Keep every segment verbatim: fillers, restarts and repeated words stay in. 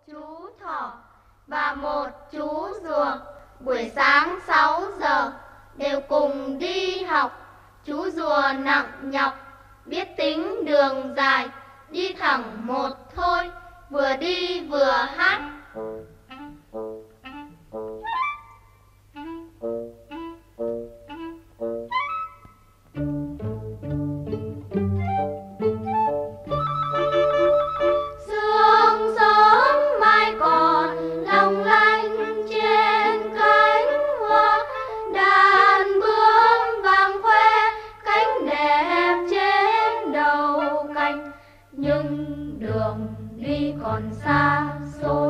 chú thỏ và một chú rùa. Buổi sáng sáu giờ đều cùng đi học. Chú rùa nặng nhọc, biết tính đường dài, đi thẳng một thôi, vừa đi vừa hát. Sương sớm mai còn long lanh trên cánh hoa, đàn bướm vàng khoe cánh đẹp trên đầu cành. Nhưng đường đi còn xa xôi,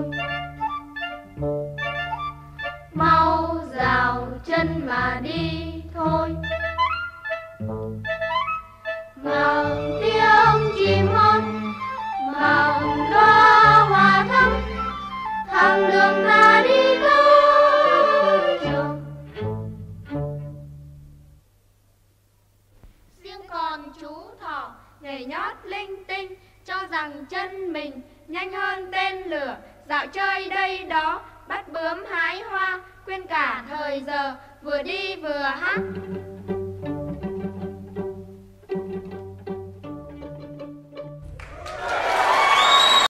mau rào chân mà đi thôi. Ngào tiếng chim hót, ngào loa hoa thắm, thẳng đường ra đi tới trường. Riêng còn chú thỏ nhảy nhót linh tinh, cho rằng chân mình nhanh hơn tên lửa, dạo chơi đây đó, bắt bướm hái hoa, quên cả thời giờ, vừa đi vừa hát.